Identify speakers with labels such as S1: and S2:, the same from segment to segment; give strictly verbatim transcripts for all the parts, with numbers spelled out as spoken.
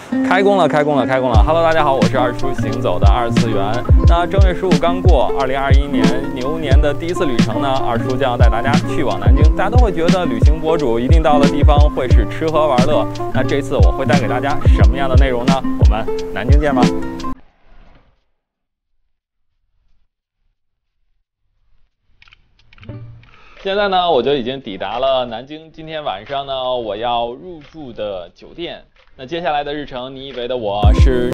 S1: 开工了，开工了，开工了 ！Hello， 大家好，我是二叔行走的二次元。那正月十五刚过，二零二一年牛年的第一次旅程呢，二叔将要带大家去往南京。大家都会觉得旅行博主一定到的地方会是吃喝玩乐。那这次我会带给大家什么样的内容呢？我们南京见吧！现在呢，我就已经抵达了南京。今天晚上呢，我要入住的酒店。那接下来的日程，你以为的我是？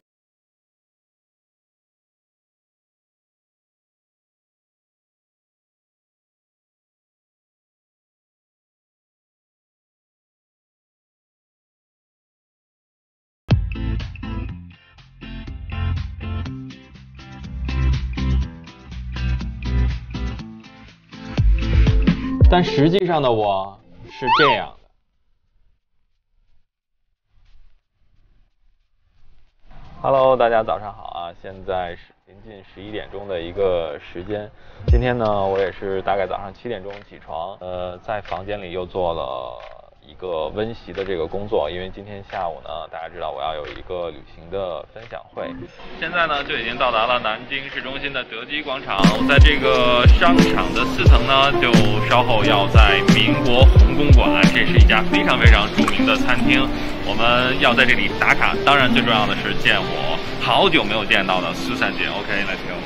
S1: 但实际上的我是这样的。Hello， 大家早上好啊！现在是临近十一点钟的一个时间。今天呢，我也是大概早上七点钟起床，呃，在房间里又做了一个温习的这个工作，因为今天下午呢，大家知道我要有一个旅行的分享会。现在呢，就已经到达了南京市中心的德基广场，在这个商场的四层呢，就稍后要在民国红公馆，这是一家非常非常著名的餐厅，我们要在这里打卡。当然，最重要的是见我好久没有见到的苏珊姐。OK，let's go。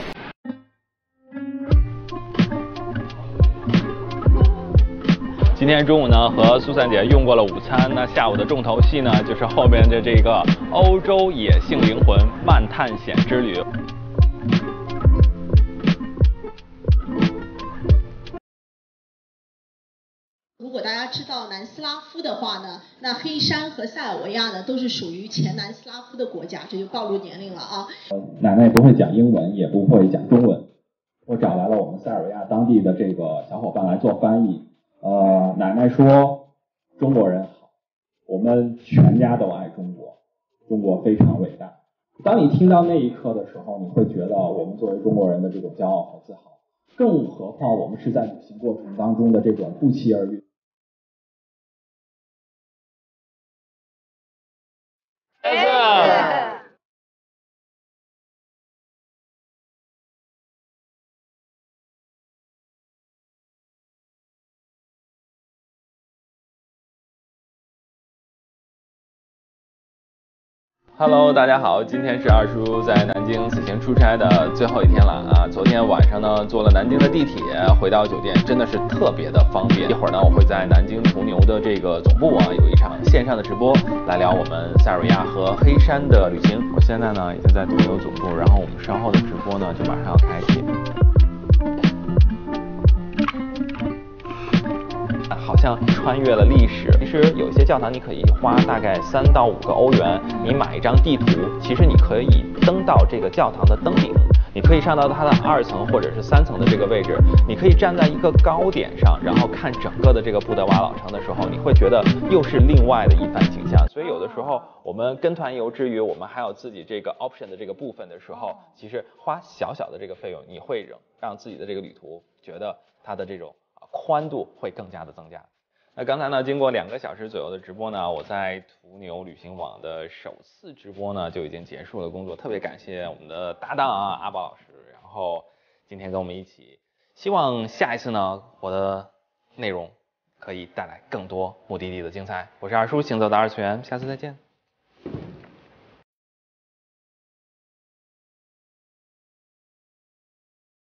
S1: 今天中午呢，和苏珊姐用过了午餐。那下午的重头戏呢，就是后边的这个欧洲野性灵魂慢探险之旅。
S2: 如果大家知道南斯拉夫的话呢，那黑山和塞尔维亚呢都是属于前南斯拉夫的国家，这就暴露年龄了啊。
S3: 奶奶不会讲英文，也不会讲中文，我找来了我们塞尔维亚当地的这个小伙伴来做翻译。呃，奶奶说中国人好，我们全家都爱中国，中国非常伟大。当你听到那一刻的时候，你会觉得我们作为中国人的这种骄傲和自豪，更何况我们是在旅行过程当中的这种不期而遇。
S1: Hello， 大家好，今天是二叔在南京此行出差的最后一天了啊！昨天晚上呢，坐了南京的地铁回到酒店，真的是特别的方便。一会儿呢，我会在南京途牛的这个总部啊，有一场线上的直播，来聊我们塞尔维亚和黑山的旅行。我现在呢，已经在途牛总部，然后我们稍后的直播呢，就马上要开启。好像穿越了历史。其实有一些教堂，你可以花大概三到五个欧元，你买一张地图，其实你可以登到这个教堂的登顶，你可以上到它的二层或者是三层的这个位置，你可以站在一个高点上，然后看整个的这个布德瓦老城的时候，你会觉得又是另外的一番景象。所以有的时候我们跟团游之余，我们还有自己这个 option 的这个部分的时候，其实花小小的这个费用，你会让自己的这个旅途觉得它的这种宽度会更加的增加。那刚才呢，经过两个小时左右的直播呢，我在途牛旅行网的首次直播呢就已经结束了工作，特别感谢我们的搭档啊阿宝老师，然后今天跟我们一起，希望下一次呢我的内容可以带来更多目的地的精彩。我是二叔，行走的二次元，下次再见。